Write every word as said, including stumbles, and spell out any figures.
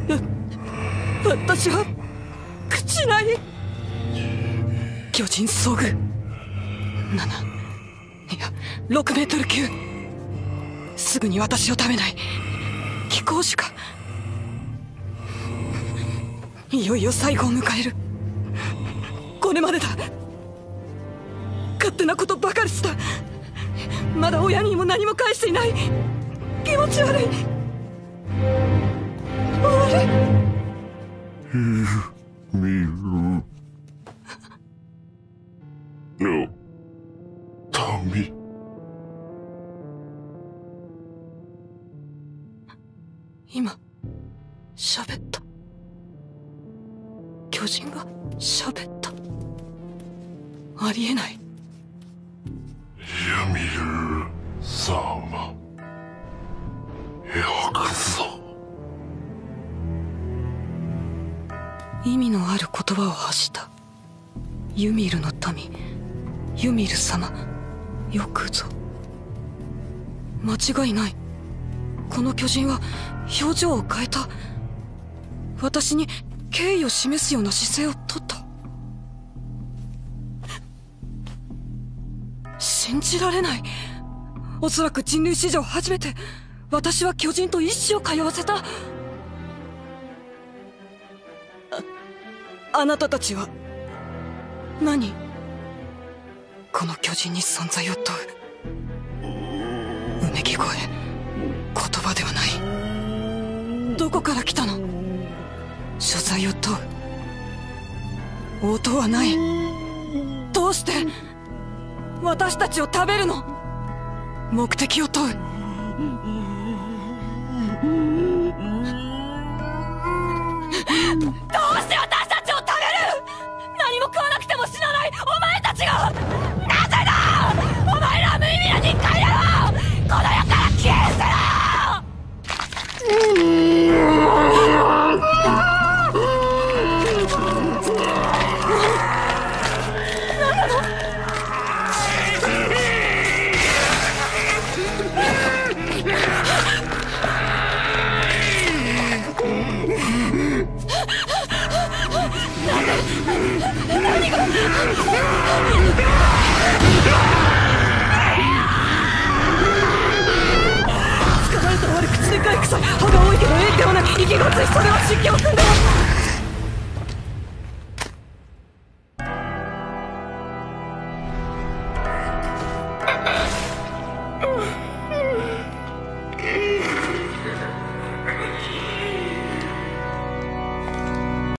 私は口ない。巨人遭遇なないやろくメートル級。すぐに私を食べない貴公子か。いよいよ最後を迎える。これまでだ。勝手なことばかりした。まだ親にも何も返していない。気持ち悪い。悪い。 見るよ民。 今喋った。巨人が喋った。ありえない。 ユミル様、よくぞ。 意味のある言葉を発した。ユミルの民、ユミル様、よくぞ。間違いない。この巨人は表情を変えた。私に敬意を示すような姿勢をとった。信じられない。おそらく人類史上初めて私は巨人と意志を通わせた。あ、あなたたちは何？この巨人に存在を問う。うめき声、言葉ではない。どこから来たの？所在を問う。応答はない。どうして私たちを食べるの？目的を問う。どうして私たちを食べる？何も食わなくても死なないお前たちがなぜだ！お前ら無意味な人間野郎！この世から消え失せろ！捕まれた終わり口でかい臭い歯が多いけど縁ではなく息がつい。それは湿気を踏んで